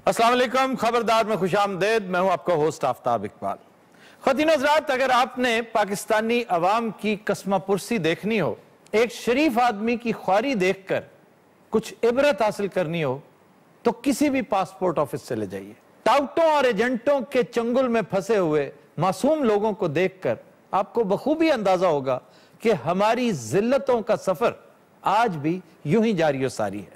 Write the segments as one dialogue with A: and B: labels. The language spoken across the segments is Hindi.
A: अस्सलाम वालेकुम, खबरदार में खुशामदेद। मैं हूं आपका होस्ट आफ्ताब इकबाल। ख़वातीन हज़रात, अगर आपने पाकिस्तानी अवाम की कसमापुरसी देखनी हो, एक शरीफ आदमी की ख्वारी देखकर कुछ इबरत हासिल करनी हो, तो किसी भी पासपोर्ट ऑफिस चले जाइए। टाउटों और एजेंटों के चंगुल में फंसे हुए मासूम लोगों को देखकर आपको बखूबी अंदाजा होगा कि हमारी जिल्लतों का सफर आज भी यूं ही जारी सारी है।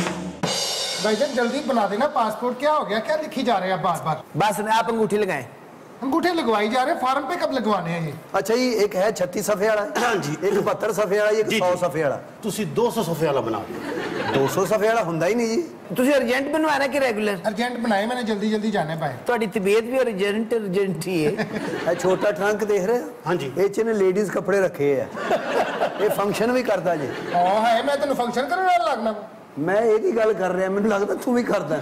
B: भाईजान जल्दी बना देना पासपोर्ट। क्या हो गया, क्या लिखी जा रहे हैं बार बार?
C: बस आप अंगूठी लगाएं।
B: अंगूठे लगवाई जा रहे हैं, फॉर्म पे कब लगवाने हैं ये?
D: अच्छा जी, एक है 36 सफ़े वाला, हाँ जी, एक 72 सफ़े वाला, एक 100 सफ़े वाला।
E: ਤੁਸੀਂ 200 सफ़े वाला बना दिया।
D: 200 सफ़े वाला ਹੁੰਦਾ ही नहीं जी।
C: ਤੁਸੀਂ अर्जेंट बनवाना कि रेगुलर?
B: अर्जेंट बनाए मैंने, जल्दी जल्दी जाना है भाई।
C: ਤੁਹਾਡੀ तबीयत भी अर्जेंट ही है।
D: ਇਹ छोटा ट्रंक देख रहे हो?
E: हाँ जी।
D: ਇਹ 'ਚ ਨੇ लेडीज कपड़े रखे है। ये फंक्शन भी करता जी।
B: हाँ है, मैं तेन फंक्शन करने वाला लगना।
D: मैं एक ही गल कर रहा, मैंने लगता तू भी करता।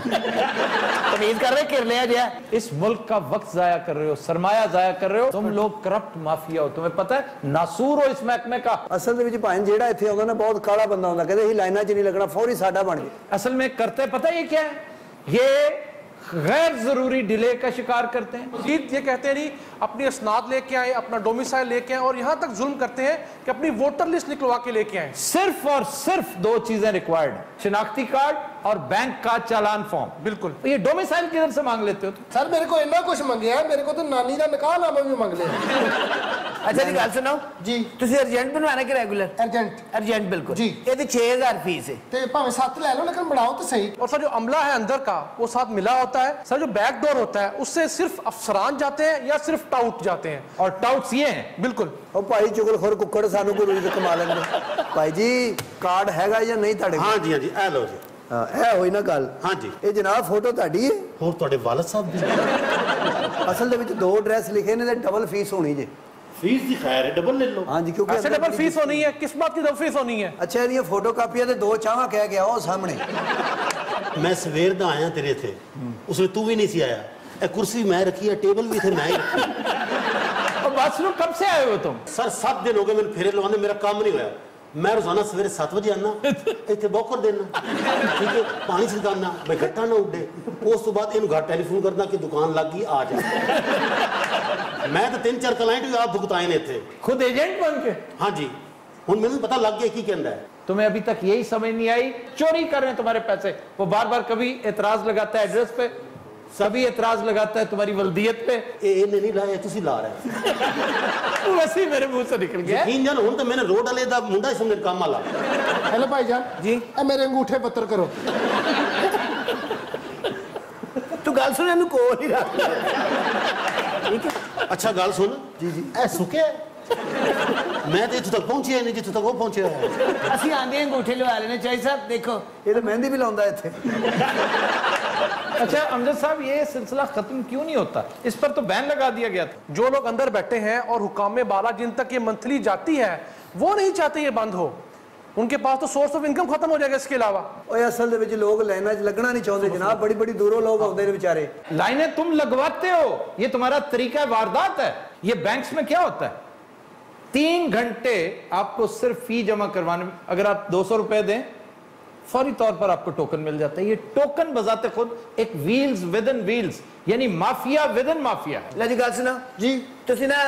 C: तमीज कर रहे किर लिया जया।
A: इस मुल्क का वक्त जाया कर रहे हो, सरमाया जाया कर रहे हो। तुम लोग करप्ट माफिया हो, तुम्हें पता है, नासूर हो इस महकमे का।
D: असल ਦੇ ਵਿੱਚ ਭਾਂ ਜਿਹੜਾ ਇੱਥੇ ਆਉਂਦਾ ਨਾ ਬਹੁਤ ਕਾਲਾ ਬੰਦਾ ਹੁੰਦਾ, ਕਹਿੰਦੇ ਇਹ ਲਾਈਨਾਂ 'ਚ ਨਹੀਂ ਲੱਗਣਾ, ਫੌਰੀ ਸਾਡਾ ਬਣ ਗਿਆ।
A: असल में करते पता है ये क्या है? ये गैर जरूरी डिले का शिकार करते हैं।
F: ये कहते हैं नहीं अपनी असनाद लेके आए, अपना डोमिसाइल लेके आए, और यहाँ तक जुल्म करते हैं कि अपनी वोटर लिस्ट निकलवा के लेके आए।
A: सिर्फ और सिर्फ दो चीजें रिक्वायर्ड, शिनाख्ती कार्ड और बैंक का चालान फॉर्म।
F: बिल्कुल।
A: ये डोमिसाइल किधर से मांग लेते हो तुम?
B: सर मेरे को इतना कुछ मंगे है, मेरे को तो नानी का निकाह नामा भी मांग लिया।
C: अच्छा जी गल सुनाओ
B: जी।
C: ਤੁਸੀਂ अर्जेंट बनवाना कि रेगुलर? अर्जेंट बिल्कुल
B: जी।
C: ये 6000 फीस है।
B: ते भावे 7 ले लो, लेकिन बढ़ाओ तो सही।
F: और सर जो अमला है अंदर का वो साथ मिला होता है। सर जो बैक डोर होता है उससे सिर्फ अफसरान जाते हैं या सिर्फ टाउट जाते हैं?
A: और टाउट्स ये हैं।
F: बिल्कुल।
D: ਉਹ ਭਾਈ ਚੁਗਲਖੋਰ ਕੁੱਕੜ ਸਾਨੂੰ ਕੋਈ ਰੂਜ਼ ਕਮਾ ਲੈਂਦੇ। ਭਾਈ ਜੀ ਕਾਰਡ ਹੈਗਾ ਜਾਂ ਨਹੀਂ ਤੁਹਾਡੇ ਕੋਲ?
E: हाँ जी, हाँ जी, ए लो जी।
D: ਹਾਂ ਇਹ ਹੋਈ ਨਾ ਗੱਲ।
E: हाँ जी।
D: ਇਹ ਜਨਾਬ ਫੋਟੋ ਤੁਹਾਡੀ ਹੈ?
E: ਹੋਰ ਤੁਹਾਡੇ ਵਾਲਦ ਸਾਹਿਬ ਦੀ
D: ਅਸਲ ਦੇ ਵਿੱਚ ਦੋ ਐਡਰੈਸ ਲਿਖੇ ਨੇ ਤੇ ਡਬਲ ਫੀਸ ਹੋਣੀ ਜੇ।
E: फीस दी खैर है, डबल ले लो।
D: हाँ जी, क्योंकि
F: ऐसे डबल फीस होनी है? किस बात की डबल फीस होनी है?
D: अच्छा ये फोटो कापियां ते दो चावा कह गया वो सामने।
E: मैं सवेर दा आया तेरे थे, उसने तू भी नहीं सी आया। ए कुर्सी मैं रखी है, टेबल भी थे मैं ही रखी।
A: और बात सुनो, कब से आए हो तुम?
E: सर 7 दिन हो गए मैंने फेरे लवाने, मेरा काम नहीं होया। मैं रोजाना सवेरे 7 बजे आना, इतने बॉकर देना, ठीक है, पानी छिड़काना, मैं गट्टा ना उड़े। उस तो बाद इन घर टेलीफोन करना कि दुकान लग गई आ जा। मैं तो 3-4 क्लाइंट भी आप भुगताए ने थे,
A: खुद एजेंट बन के।
E: हाँ जी। हुन मैंने पता लग गया की कहता है।
A: तुम्हें अभी तक यही समझ नहीं आई, चोरी कर रहे हैं तुम्हारे पैसे। वो बार बार कभी एतराज लगाता है एड्रेस पे, सभी एतराज लगाता है तुम्हारी वल्दियत पे।
E: इन्हें नहीं लाया, तुसी ला रहे।
A: वैसे ही मेरे मुंह से निकल गया।
E: यकीन जान हुन तो मैंने रोड वाले दा मुंडा ही समझ काम वाला।
B: हेलो भाईजान
C: जी।
B: मेरे अंगूठे पत्थर करो।
C: तू गल सुन, इन्हू कोल ही रख। ठीक है।
E: अच्छा गल सुन
D: जी जी।
E: ए सुके मैं तो इत्थों तक पहुंची नहीं जित्थों तक वो पहुंचे है।
C: ਅਸੀਂ ਆਂਦੇ अंगूठे लवा लेने चाहिए साहब। देखो
D: ये तो मेहंदी भी लाਉਂਦਾ ਇੱਥੇ।
A: अच्छा अमजद साहब, ये सिलसिला खत्म क्यों नहीं होता? इस पर तो बैन लगा दिया गया था।
F: जो लोग अंदर बैठे हैं और हुकाम बाला जिन तक ये मंथली जाती है वो नहीं चाहते ये बंद हो। उनके पास तो सोर्स ऑफ इनकम खत्म हो जाएगा इसके अलावा।
D: ओए असल ਦੇ ਵਿੱਚ ਲੋਕ ਲਾਈਨਾਂ 'ਚ ਲੱਗਣਾ ਨਹੀਂ ਚਾਹੁੰਦੇ जनाब, बड़ी बड़ी दूरों लोग आਉਂਦੇ ਨੇ बेचारे।
A: लाइनें तुम लगवाते हो, ये तुम्हारा तरीका वारदात है। ये बैंक्स में क्या होता है, 3 घंटे आपको सिर्फ फी जमा करवाने में, अगर आप 200 रुपए दें फौरी तौर पर आपको टोकन मिल जाता है। ये टोकन बजाते खुद एक व्हील्स विद इन व्हील्स, यानी माफिया विद इन माफिया है।
C: लो जी गल सुनो
B: जी।
C: ਤੁਸੀਂ ना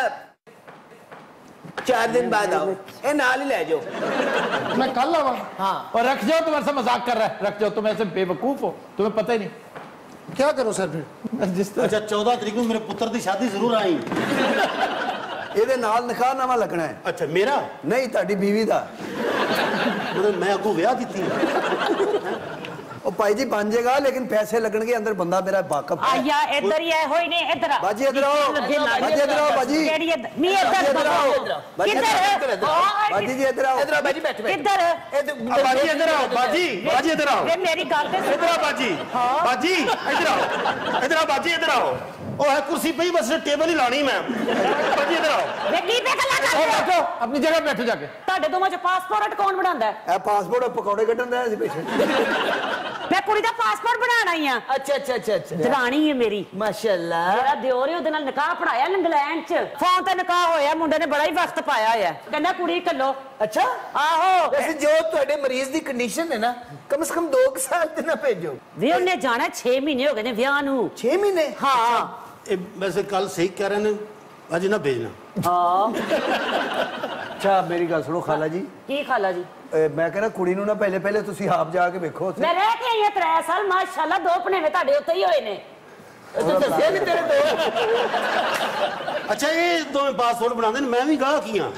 C: 4 दिन बाद आओ, ए नाल ही ले जाओ।
B: मैं कल आवा?
C: हाँ।
A: और रख जाओ, तुम्हारे से मजाक कर रहा है, रख जाओ। तुम ऐसे बेवकूफ हो, तुम्हें पता ही नहीं।
B: क्या करो सर फिर?
A: जिस तरह
E: अच्छा 14 तरीक को मेरे पुत्र की शादी जरूर आई।
D: ਇਹਦੇ ਨਾਲ ਨਿਕਾਹਨਾਮਾ ਲੱਗਣਾ ਹੈ।
E: अच्छा मेरा
D: ਨਹੀਂ ਤੁਹਾਡੀ ਬੀਵੀ ਦਾ।
E: मतलब मैं अगू ब्याह दी थी।
D: ਉਹ ਭਾਈ ਜੀ ਬਣ ਜਾਏਗਾ, लेकिन पैसे लगणगे अंदर, बंदा मेरा वाकफ है।
G: आया इधर ही है, होई नहीं इधर आ।
D: बाजी इधर आओ, बाजी इधर आओ, बाजी
G: केड़ी इधर नहीं, इधर
D: आओ, बाजी
G: किधर?
D: बाजी जी इधर आओ,
C: इधर आओ बाजी, बैठ बैठ।
G: किधर?
E: बाजी इधर आओ, बाजी बाजी इधर आओ,
G: वे मेरी गल ते
E: इधर आओ बाजी, बाजी इधर आओ, इधर आओ बाजी इधर आओ। ओ है कुर्सी पे ही, बस टेबल ही लानी मैं। बाजी इधर आओ।
G: वे की पे गल्ला कर रहे हो?
A: बैठो, अपनी जगह बैठो जाके।
G: ਤੁਹਾਡੇ ਦੋਵਾਂ ਚ ਪਾਸਪੋਰਟ ਕੌਣ ਬਣਾਉਂਦਾ ਹੈ?
D: ਇਹ ਪਾਸਪੋਰਟ ਪਕੌੜੇ ਕੱਢਣ ਦਾ ਸੀ ਪਿੱਛੇ।
G: मैं कुड़ी दा पासपोर्ट बनाना ही हां।
C: अच्छा
G: दरानी है मेरी
C: माशाअल्लाह।
G: मेरा दियोर है, ओदे नाल निकाह पढ़ाया इंग्लैंड च। फोन ते निकाह होया, मुंडे ने बड़ा ही वक्त पाया है, कहंदा कुड़ी कल्लो।
C: अच्छा
G: आहो
C: वैसे जो ਤੁਹਾਡੇ ਮਰੀਜ਼ ਦੀ ਕੰਡੀਸ਼ਨ ਹੈ ਨਾ ਕਮ ਸੇ ਕਮ 2 ਸਾਲ ਤੇ ਨਾ ਭੇਜੋ।
G: वे उन्हें जाना 6 महीने हो गए ने विआह नू।
C: 6 ਮਹੀਨੇ?
G: हां
E: वैसे कल सही कह रहे हैं, अज ना भेजना।
G: हां
D: ਅੱਛਾ ਮੇਰੀ ਗੱਲ ਸੁਣੋ ਖਾਲਾ ਜੀ,
G: की खाला जी?
D: ਮੈਂ ਕਹਿੰਦਾ ਕੁੜੀ ਨੂੰ ਨਾ ਪਹਿਲੇ ਤੁਸੀਂ ਆਪ ਜਾ ਕੇ ਵੇਖੋ ਉੱਥੇ।
G: मैं रह के आई 3 साल माशाल्लाह, 2 भनेवे ਤੁਹਾਡੇ ਉੱਤੇ ਹੀ ਹੋਏ ਨੇ।
C: ਤੂੰ ਦੱਸਿਆ ਨਹੀਂ ਤੇਰੇ ਦੋ।
E: अच्छा ये दोवें पासपोर्ट बनाते हैं, मैं भी गाह की हाँ।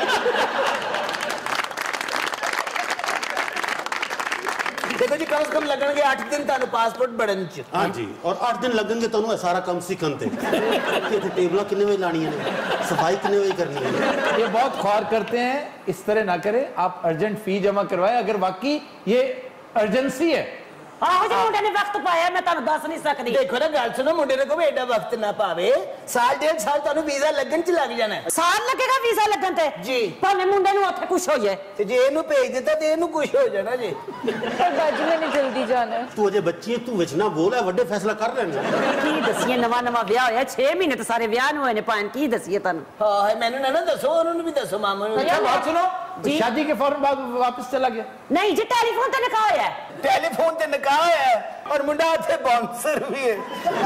C: देखो जी कम से कम लगेंगे 8 दिन ਤੁਹਾਨੂੰ ਪਾਸਪੋਰਟ ਬਣਨ ਚ।
E: हाँ जी, और 8 दिन लगेंगे ਤੁਹਾਨੂੰ सारा काम सीखन ते। टेबल कितने बजे लानी है, सफाई कितने बजे करनी है।
A: ये बहुत ख्वार करते हैं, इस तरह ना करें। आप अर्जेंट फी जमा करवाएं अगर वाकई ये अर्जेंसी है।
G: ਆਹੋ ਜੀ ਮੁੰਡੇ ਨੇ ਵਕਤ ਪਾਇਆ, ਮੈਂ ਤੁਹਾਨੂੰ ਦੱਸ ਨਹੀਂ ਸਕਦੀ।
C: ਦੇਖੋ ਨਾ ਗੱਲ ਸੁਣੋ, ਮੁੰਡੇ ਨੇ ਕੋਈ ਐਡਾ ਵਕਤ ਨਾ ਪਾਵੇ, ਸਾਲ 1.5 ਸਾਲ ਤੁਹਾਨੂੰ ਵੀਜ਼ਾ ਲੱਗਣ ਚ ਲੱਗ ਜਾਣਾ।
G: ਸਾਲ ਲੱਗੇਗਾ ਵੀਜ਼ਾ ਲੱਗਣ ਤੇ
C: ਜੀ।
G: ਭਾਵੇਂ ਮੁੰਡੇ ਨੂੰ ਉੱਥੇ ਕੁਛ ਹੋ ਜਾਏ।
C: ਤੇ ਜੇ ਇਹਨੂੰ ਭੇਜ ਦਿੱਤਾ ਤੇ ਇਹਨੂੰ ਕੁਝ ਹੋ ਜਾਣਾ ਜੀ।
H: पर बाजी मैंने जल्दी जाना है।
E: तू अजे बच्ची है, तू विच ना बोल, है वड्डे फैसला कर रहे हैं।
G: ਕੀ ਦਸੀਏ, ਨਵਾਂ ਵਿਆਹ ਹੋਇਆ, 6 ਮਹੀਨੇ ਤੇ ਸਾਰੇ ਵਿਆਹ ਨੂੰ ਹੋਏ ਨੇ, ਭਾਂ ਕੀ ਦਸੀਏ ਤੁਹਾਨੂੰ।
C: ਹਾਂ ਮੈਨੂੰ ਨਾ ਦੱਸੋ, ਉਹਨਾਂ ਨੂੰ ਵੀ ਦੱਸੋ, ਮਾਮਾ ਨੂੰ।
A: अच्छा बात सुनो,
G: जी।
A: शादी के फौरन बाद वापस चला गया।
G: ਨਹੀਂ ਜੀ, ਟੈਲੀਫੋਨ ਤੇ ਨਿਕਾਹ ਹੋਇਆ।
C: ਟੈਲੀਫੋਨ ਤੇ ਨਿਕਾਹ ਹੈ ਔਰ ਮੁੰਡਾ ਉੱਥੇ ਬਾਉਂਸਰ ਵੀ ਹੈ।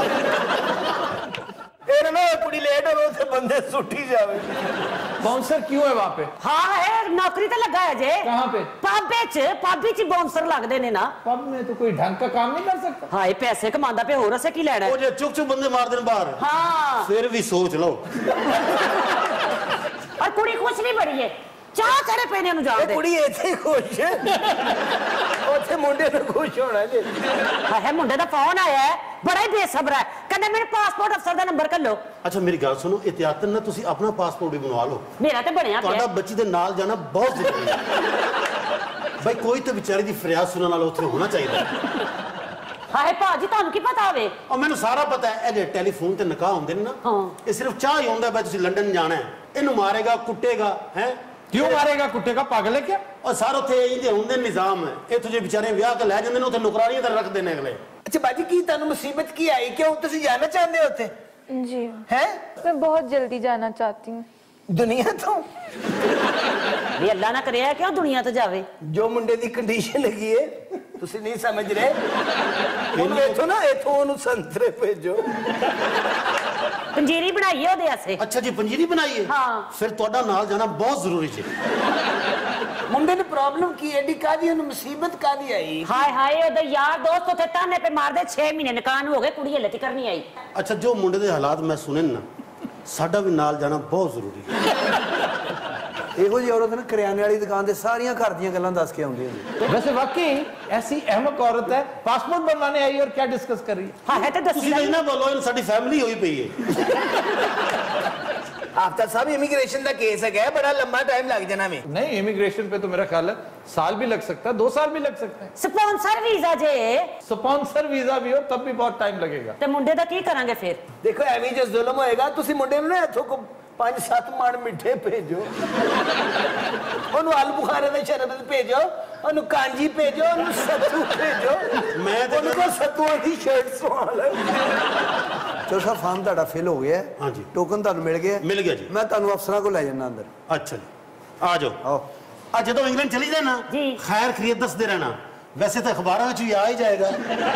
C: ਇਹ ਨਾ ਕੁੜੀ ਲੇਟ ਹੋਵੇ ਉੱਥੇ ਬੰਦੇ ਸੁੱਟੀ ਜਾਵੇ।
A: बाउंसर क्यों है वहाँ पे?
G: ਹਾਂ ਹੈ, ਨੌਕਰੀ ਤੇ ਲੱਗਾ ਹੈ ਜੇ।
A: कहाँ पे?
G: ਪਾਬੇ ਚ ਬਾਉਂਸਰ ਲੱਗਦੇ ਨੇ ਨਾ।
A: पब में तो कोई ढंग का काम नहीं कर सकता।
G: ਹਾਏ ਪੈਸੇ ਕਮਾਉਂਦਾ ਪਿਆ, ਹੋਰ ਅਸੇ ਕੀ ਲੈਣਾ
E: वो जे चुक चुक बंदे मार देन बाहर,
G: ਹਾਂ।
E: फिर भी सोच लो।
G: ਔਰ ਕੁੜੀ ਖੁਸ਼ ਵੀ ਬੜੀ ਹੈ, ਚਾਹ ਚੜੇ ਪਏ ਨੇ ਉਹਨੂੰ ਜਾਣ
C: ਇਹ
G: ਦੇ।
C: ਕੁੜੀ ਇੱਥੇ ਖੁਸ਼ ਹੈ, ਉੱਥੇ ਮੁੰਡੇ ਨੂੰ ਖੁਸ਼ ਹੋਣਾ ਜੀ।
G: ਹਾਏ ਮੁੰਡੇ ਦਾ ਫੋਨ ਆਇਆ ਹੈ, ਬੜਾ ਹੀ ਬੇਸਬਰ ਹੈ, ਕਹਿੰਦਾ ਮੇਰੇ ਪਾਸਪੋਰਟ ਅਫਸਰ ਦਾ ਨੰਬਰ ਕੱਲੋ।
E: अच्छा मेरी गल सुनो, एहतियातन ना तुसी अपना पासपोर्ट भी बनवा लो।
G: ਮੇਰਾ ਤੇ ਬਣਿਆ
E: ਤੁਹਾਡਾ
G: ਪਿਆ।
E: ਬੱਚੀ ਦੇ ਨਾਲ ਜਾਣਾ ਬਹੁਤ ਜ਼ਰੂਰੀ ਹੈ। ਭਾਈ ਕੋਈ ਤਾਂ ਵਿਚਾਰੀ ਦੀ ਫਰਿਆਦ ਸੁਣਨ ਵਾਲਾ ਉੱਥੇ ਹੋਣਾ ਚਾਹੀਦਾ।
G: ਹਾਏ ਭਾਜੀ ਤੁਹਾਨੂੰ ਕੀ ਪਤਾ ਹੋਵੇ?
E: ਔਰ ਮੈਨੂੰ ਸਾਰਾ ਪਤਾ ਹੈ, ਇਹ ਟੈਲੀਫੋਨ ਤੇ ਨਿਕਾਹ ਹੁੰਦੇ ਨੇ ਨਾ, ਇਹ ਸਿਰਫ ਚਾਹ ਹੀ ਹੁੰਦਾ, ਬਈ ਤੁਸੀਂ ਲੰਡਨ ਜਾਣਾ ਹੈ, ਇਹਨੂੰ ਮਾਰੇਗਾ ਕੁੱਟੇਗਾ ਹੈ।
A: क्यों मारेगा? कुत्ते का पागल है क्या?
E: और सारे ਉੱਥੇ ਇਹਦੇ ਹੁੰਦੇ ਨਿਜ਼ਾਮ ਹੈ, ਇੱਥੋਂ ਜੇ ਵਿਚਾਰੇ ਵਿਆਹ ਕੇ ਲੈ ਜਾਂਦੇ ਨੇ ਉੱਥੇ ਨੌਕਰਾਨੀਆਂ ਤੇ ਰੱਖਦੇ ਨੇ ਅਗਲੇ।
C: ਅੱਛਾ ਬਾਜੀ ਕੀ ਤੁਹਾਨੂੰ ਮੁਸੀਬਤ ਕੀ ਆਈ, ਕਿਉਂ ਤੁਸੀਂ ਜਾਣਾ ਚਾਹੁੰਦੇ ਹੋ ਉੱਥੇ?
H: जी
C: हैं?
H: मैं बहुत जल्दी जाना चाहती हूँ।
C: ਦੁਨੀਆ ਤੋਂ?
G: ਵੀ ਅੱਲਾ ਨਾ ਕਰਿਆ ਕਿਉਂ ਦੁਨੀਆ ਤੋਂ ਜਾਵੇ।
C: ਜੋ ਮੁੰਡੇ ਦੀ ਕੰਡੀਸ਼ਨ ਹੈਗੀ ਹੈ ਤੁਸੀਂ ਨਹੀਂ ਸਮਝ ਰਹੇ। ਉਹਨੂੰ ਇੱਥੋਂ ਉਹਨੂੰ ਸੰਤਰੇ ਭੇਜੋ।
G: ਪੰਜੀਰੀ ਬਣਾਈਏ ਉਹਦੇ ਆਸੇ।
E: ਅੱਛਾ ਜੀ ਪੰਜੀਰੀ ਬਣਾਈਏ?
G: ਹਾਂ।
E: ਫਿਰ ਤੁਹਾਡਾ ਨਾਲ ਜਾਣਾ ਬਹੁਤ ਜ਼ਰੂਰੀ ਜੀ।
C: ਮੁੰਡੇ ਨੂੰ ਪ੍ਰੋਬਲਮ ਕੀ ਐਡੀ ਕਾਦੀ, ਉਹਨੂੰ ਮੁਸੀਬਤ ਕਾਦੀ ਆਈ?
G: ਹਾਏ ਹਾਏ ਉਹਦੇ ਯਾਰ ਦੋਸਤ ਉੱਥੇ ਤਾਨੇ ਪੇ ਮਾਰਦੇ, 6 ਮਹੀਨੇ ਨਿਕਾਹ ਨੂੰ ਹੋ ਗਏ, ਕੁੜੀ ਹਲੇ ਤੱਕ ਨਹੀਂ ਆਈ।
E: ਅੱਛਾ ਜੋ ਮੁੰਡੇ ਦੇ ਹਾਲਾਤ ਮੈਂ ਸੁਣੇ ਨਾ, ਸਾਡਾ ਵੀ ਨਾਲ ਜਾਣਾ ਬਹੁਤ ਜ਼ਰੂਰੀ ਹੈ।
D: ਇਹੋ ਜਿਹੀ ਔਰਤ ਨਾ ਕਰਿਆਨੇ ਵਾਲੀ ਦੁਕਾਨ ਤੇ ਸਾਰੀਆਂ ਘਰ ਦੀਆਂ ਗੱਲਾਂ ਦੱਸ ਕੇ ਆਉਂਦੀ ਹੈ।
A: वैसे वाकई ऐसी अहमक औरत है, पासपोर्ट बनवाने आई और क्या डिस्कस कर रही है?
G: ਹਾਂ ਹੈ ਤੇ
E: ਤੁਸੀਂ
G: ਦੱਸੀ
E: ਨਾ ਬੋਲੋ, ਇਹ ਸਾਡੀ ਫੈਮਿਲੀ ਹੋਈ ਪਈ ਹੈ।
C: आफ्ताब साहब इमिग्रेशन का केस है, बड़ा लंबा टाइम लग जाना में।
A: नहीं, इमिग्रेशन पे तो मेरा ख्याल है साल भी लग सकता है, 2 साल भी लग सकते हैं।
G: ਸਪਾਂਸਰ ਵੀਜ਼ਾ ਜੇ
A: स्पॉन्सर वीजा भी हो तब भी बहुत टाइम लगेगा।
G: ਤੇ ਮੁੰਡੇ ਦਾ ਕੀ ਕਰਾਂਗੇ ਫਿਰ?
C: देखो एवं जो जुल्म होएगा, ਤੁਸੀਂ ਮੁੰਡੇ ਨੂੰ ਨਾ ਇੱਥੋਂ ਕੋ 5-7 ਮਣ ਮਿੱਠੇ ਭੇਜੋ, ਉਹਨੂੰ ਆਲੂ ਬੁਖਾਰੇ ਦਾ ਸ਼ਰਬਤ ਭੇਜੋ, ਉਹਨੂੰ ਕਾਂਜੀ ਭੇਜੋ, ਉਹਨੂੰ ਸੱਤੂ ਭੇਜੋ।
E: ਮੈਂ ਤੇ
C: ਉਹਨੂੰ ਕੋ ਸੱਤੂਆਂ ਦੀ ਸ਼ਰਟ ਸਵਾ ਲੈ।
D: ਚਲੋ ਸਾਹਿਬ ਫਾਰਮ ਤੁਹਾਡਾ ਫਿਲ ਹੋ ਗਿਆ।
E: ਹਾਂਜੀ।
D: ਟੋਕਨ ਤੁਹਾਨੂੰ ਮਿਲ ਗਿਆ?
E: ਮਿਲ ਗਿਆ ਜੀ।
D: ਮੈਂ ਤੁਹਾਨੂੰ ਅਫਸਰਾਂ ਕੋਲ ਲੈ ਜਾਣਾ ਅੰਦਰ।
E: ਅੱਛਾ ਜੀ ਆ ਜਾਓ।
D: ਆਓ।
E: ਆ ਜਦੋਂ ਇੰਗਲੈਂਡ ਚਲੀ ਜਾਣਾ
G: ਜੀ।
E: ਖੈਰ ਖਰੀਦ ਦੱਸਦੇ ਰਹਿਣਾ, ਵੈਸੇ ਤਾਂ ਅਖਬਾਰਾਂ ਵਿੱਚ ਵੀ ਆ ਹੀ ਜਾਏਗਾ।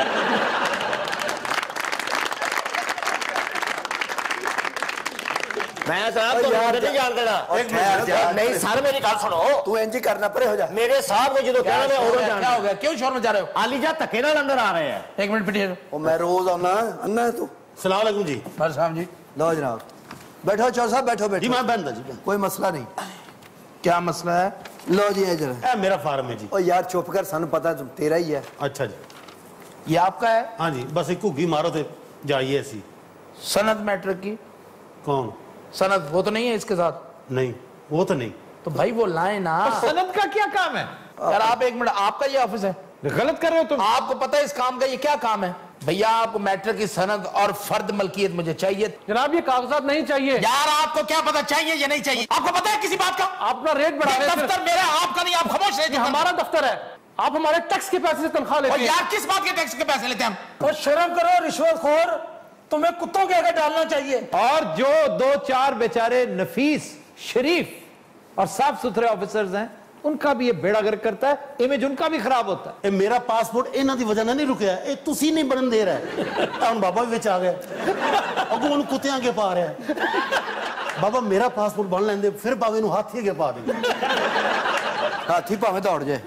C: ਮੈਂ ਸਾਹਿਬ ਤੋਂ ਨਹੀਂ ਜਾਣ ਦੇਣਾ। ਨਹੀਂ ਸਰ ਮੇਰੀ ਗੱਲ ਸੁਣੋ,
D: ਤੂੰ ਇੰਜ ਹੀ ਕਰਨਾ, ਪਰੇ ਹੋ ਜਾ।
C: ਮੇਰੇ ਸਾਹਿਬ ਨੇ ਜਦੋਂ ਕਹਿਣਾ ਮੈਂ ਉਦੋਂ ਜਾਣਾ।
A: क्या हो गया? क्यों शोर मचा रहे हो?
C: ਆਲੀਜਾ ਧੱਕੇ ਨਾਲ ਅੰਦਰ ਆ ਰਹੇ ਆ।
A: 1 मिनट पिटिए।
D: ਉਹ ਮੈਂ ਰੋਜ਼ ਆਉਣਾ ਅੰਨਾ ਹੈ ਤੂੰ।
E: ਸਲਾਮ अलैकुम जी।
A: भाई साहब जी।
D: ਲਓ ਜਨਾਬ बैठो चौर साहब, बैठो
E: जी
D: बैठो।
E: मैं बंदा जी।
D: कोई मसला नहीं।
A: क्या मसला है?
D: लो जी इधर।
E: ਇਹ ਮੇਰਾ ਫਾਰਮ ਹੈ ਜੀ।
D: ओ यार चुप कर, सानू पता तेरा ही है।
E: अच्छा जी।
A: ये आपका है?
E: हाँ जी, बस एक घुग्गी मारो तो जाइए ऐसी।
A: सनद मैट्रिक की
E: कौन?
A: सनद वो तो नहीं है इसके साथ?
E: नहीं वो तो नहीं।
A: तो भाई वो लाए ना। सनद का क्या काम है यार? आप 1 मिनट, आपका ये ऑफिस है, गलत कर रहे हो तुम। आपको पता है इस काम का ये क्या काम है? भैया आपको मैट्रिक की सनद और फर्द मलकियत मुझे चाहिए।
B: जनाब ये कागजात नहीं चाहिए।
F: यार आपको क्या पता चाहिए या नहीं चाहिए? आपको पता है किसी बात का?
B: अपना रेट बढ़ा रहे हैं।
F: दफ्तर मेरा, आपका नहीं, आप खामोश रहिए।
B: हमारा दफ्तर है।
F: आप हमारे टैक्स के पैसे से तनख्वाह लेते हैं।
I: यार किस बात के टैक्स के पैसे लेते हैं हम?
C: और शर्म करो रिश्वतखोर, तुम्हें कुत्तों के आगे डालना चाहिए।
A: और जो 2-4 बेचारे नफीस, शरीफ और साफ सुथरे ऑफिसर्स हैं, उनका भी ये बेड़ा गर्क करता है, इमेज उनका भी खराब होता है।
E: मेरा पासपोर्ट इन्हां दी वजह नहीं रुकया, ये तुसी नहीं बनन दे रहा है। बाबा भी विच आ गया, अगों उन्हें कुत्ते आगे पा रहा है। बाबा मेरा पासपोर्ट बन लेंदे, फिर बाबे नूं हाथी अगे पा दे,
D: हाथी भावें दौड़ जाए।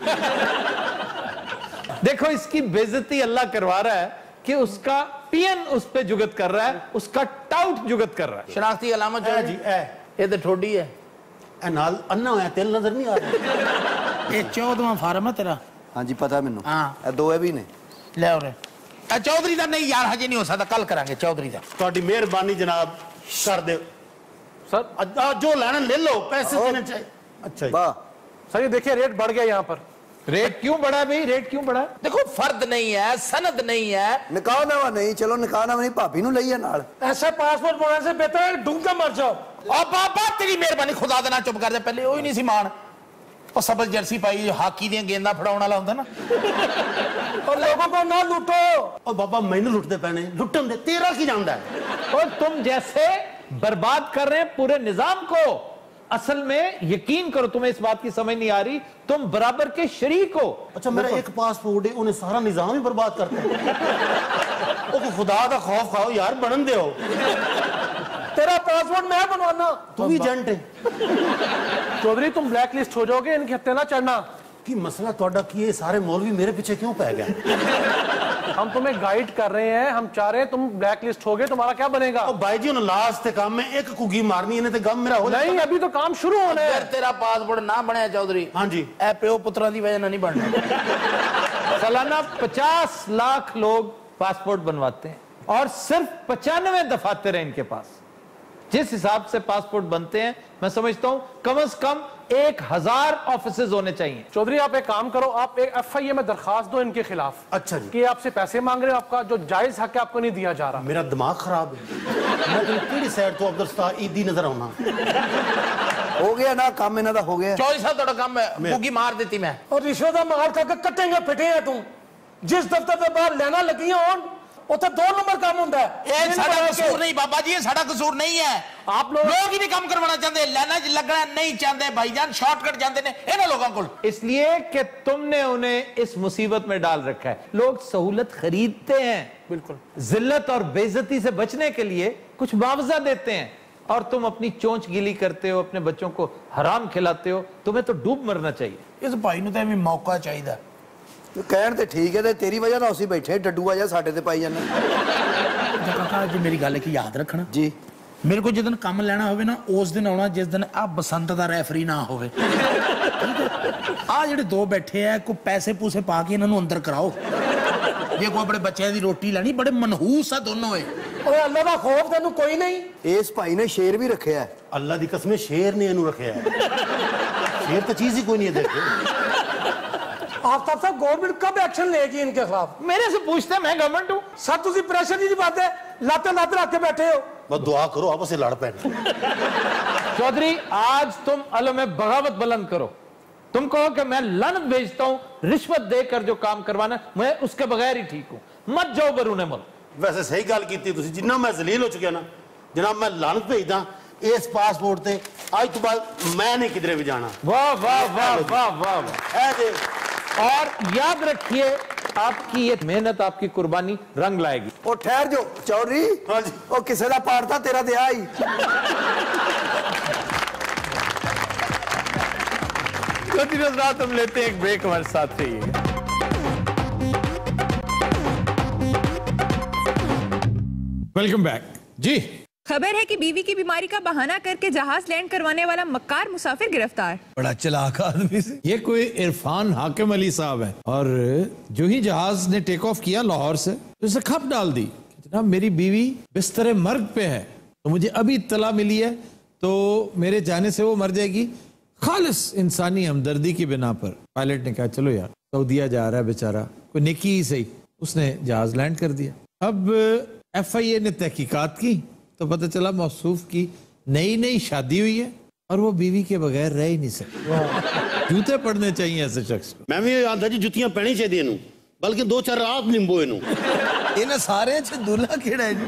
A: देखो इसकी बेइज्जती अल्लाह करवा रहा है कि उसका पीएन उस पे जुगत कर रहा है, उसका टाउट जुगत कर रहा है।
I: शनाख्ती अलामत जो
E: जी
I: ये तो ठोडी है,
E: नाल अन्ना होया तेल नजर नहीं आ रहा।
I: ये 14वां फार्म है तेरा?
D: हाँ जी पता मैनू।
I: हाँ
D: दो है भी ने
I: ले और चौधरी दा नहीं यार, हजे नहीं हो सकता, कल करांगे चौधरी दा।
E: ਤੁਹਾਡੀ ਮਿਹਰਬਾਨੀ जनाब कर दे
F: सर
E: जो लेना ले लो, पैसे देने चाहिए। अच्छा जी।
D: वाह
F: सर ये देखिए रेट बढ़ गया यहाँ पर।
A: रेट क्यों बढ़ा भाई, रेट क्यों बढ़ा?
I: देखो फर्द नहीं है, सनद नहीं है।
D: निकाह नवा नहीं, चलो निकाह नवा नहीं, भाभी नू लईए नाल।
C: ऐसे पासपोर्ट बनाने से बेहतर है डूब के मर जाओ।
I: और बाबा तेरी मेहरबानी, खुदा देना चुप कर दे, पहले वो ही नहीं सी मान। और सबज जर्सी पाई हाकी दी गेंदा फड़ाउण वाला होंदा ना।
C: और लोगों को ना लूटो।
E: और बाबा मैनू लुटते पैने, लुटन दे, तेरा की जानदा है।
A: और तुम जैसे बर्बाद कर रहे हैं पूरे निजाम को। असल में यकीन करो, तुम्हें इस बात की समझ नहीं आ रही, तुम बराबर के शरीक हो।
E: अच्छा मेरा एक पासपोर्ट है, उन्हें सारा निजाम ही बर्बाद करता है। ओ खुदा दा खौफ खाओ यार, बनन दे हो।
C: तेरा पासपोर्ट मैं बनवाना।
E: तू भी एजेंट है।
F: चौधरी तुम ब्लैक लिस्ट हो जाओगे, इनके हत्ते ना चढ़ना।
E: कि मसला तोड़ा की है, सारे मौलवी मेरे पीछे क्यों पै गए?
F: हम तुम्हें गाइड कर रहे हैं, हम चाह रहे हैं तुम ब्लैक लिस्ट हो गए, तुम्हारा क्या बनेगा?
E: और भाई जी उन्हें लास्ट ते काम में एक कुगी मारनी है, गम मेरा हो
F: नहीं अभी तो काम शुरू होना है।
I: अगर तेरा पासपोर्ट ना बने चौधरी,
E: हाँ जी,
I: ए प्यो पुत्रा दी वजह नहीं बनना।
A: सालाना 50 लाख लोग पासपोर्ट बनवाते हैं और सिर्फ 95 दफातर हैं इनके पास। जिस हिसाब से पासपोर्ट बनते हैं, मैं समझता हूं कम से कम 1000 ऑफिसेज होने चाहिए।
F: चौधरी आप एक काम करो, आप एक FIA में दरखास्त दो इनके खिलाफ।
E: अच्छा जी।
F: कि आपसे पैसे मांग रहे हो, आपका जो जायज हक है आपको नहीं दिया जा रहा।
E: मेरा दिमाग खराब है। मैं केड़ी साइड तो अब्दुल सत्तार ईदी नजर आना।
D: हो गया ना काम, इन्हां दा हो गया।
I: चौधरी साहब थोड़ा काम है, कुगी मार देती मैं।
C: और रिश्वत का मार खा के कटेंगे फिटे है तू। जिस दफ्तर के बाहर लेना लगी होन उसे 2 नंबर काम होता है।
I: ये साडा कसूर नहीं बाबा जी, ये साडा कसूर नहीं है। आप लोग ही नहीं काम करवाना चाहते, लाना लगना नहीं चाहते भाईजान, शॉर्टकट जानते ने इन लोगों को।
A: इसलिए कि तुमने उन्हें इस मुसीबत में डाल रखा है। लोग सहूलत खरीदते हैं,
F: बिल्कुल
A: जिल्लत और बेइज्जती से बचने के लिए कुछ मुआवजा देते हैं, और तुम अपनी चोंच गीली करते हो, अपने बच्चों को हराम खिलाते हो। तुम्हें तो डूब मरना चाहिए।
I: इस भाई नूं तो मौका चाहिए।
D: कहण ते ठीक है, ते तेरी वजह ना उसी बैठे डड्डूआ जा साडे ते पाई जाने।
I: काका जी मेरी गल की याद रखना
D: जी,
I: मेरे को जिस दिन काम लेना होवे ना, उस दिन आना जिस दिन आ बसंत दा रेफरी ना होवे। आ जेडे 2 बैठे है, को पैसे पूसे पा के इन्हां नूं अंदर कराओ। जे कोई अपने बच्चे दी रोटी लेनी, बड़े मनहूस है दोनों है।
C: ओए अल्लाह दा खौफ तेनू कोई नहीं।
D: इस भाई ने शेर भी रखे है।
E: अल्लाह दी कसम शेर ने इनू रखे है। शेर तो चीज ही कोई नहीं है। देखो
C: आफ्ताब साहब गवर्नमेंट कब एक्शन लेगी इनके खिलाफ?
A: मेरे से पूछते हैं, मैं गवर्नमेंट हूं।
C: सर तुसी प्रेशर नहीं पाते, लाते रख के बैठे हो।
E: बस दुआ करो आपस से लड़ पैन।
A: चौधरी आज तुम अलम बगावत बुलंद करो। तुम कहो कि मैं लानत भेजता हूं, रिश्वत देकर जो काम करवाना, मैं उसके बगैर ही ठीक हूं। मत जाओ बरूने मुल्क।
E: वैसे सही गल की तुसी, जिन्ना मैं जलील हो चुका ना जनाब, मैं लानत भेजदा इस पासपोर्ट से। आज तो बाद मैं नहीं किधरे भी जाना।
A: वाह वाह वाह वाह वाह वाह। और याद रखिए, आपकी ये मेहनत, आपकी कुर्बानी रंग लाएगी।
D: ओ ठहर जो चौधरी।
E: हाँ जी।
D: ओ किसे दा पार था, तेरा ते आई।
A: रात हम लेते हैं एक ब्रेक, हमारे साथ रहिए। वेलकम बैक जी।
J: खबर है कि बीवी की बीमारी का बहाना करके जहाज लैंड करवाने वाला मक्कार मुसाफिर गिरफ्तार।
K: बड़ा चालाक आदमी से। ये कोई इरफान हाकिम अली साहब है, और जो ही जहाज ने टेक ऑफ किया लाहौर से, तो उसे खप डाल दी। जनाब मेरी बीवी बिस्तर मर्ग पे है, तो मुझे अभी इत्तला मिली है, तो मेरे जाने से वो मर जाएगी। खालिस इंसानी हमदर्दी की बिना पर पायलट ने कहा चलो यार, सऊदीया जा रहा है बेचारा, कोई नेकी ही सही। उसने जहाज लैंड कर दिया। अब FIA ने तहकीकात की तो पता चला मौसूफ की नई शादी हुई है और वो बीवी के बगैर रह ही नहीं सकते। जूते पड़ने चाहिए ऐसे शख्स को।
E: मैं भी आंदा जी जुत्तियां पहनी चाहिए इनू, बल्कि 2-4 रात निंबो इनू।
D: इन्हें सारे च दूल्हा केड़ा है जी?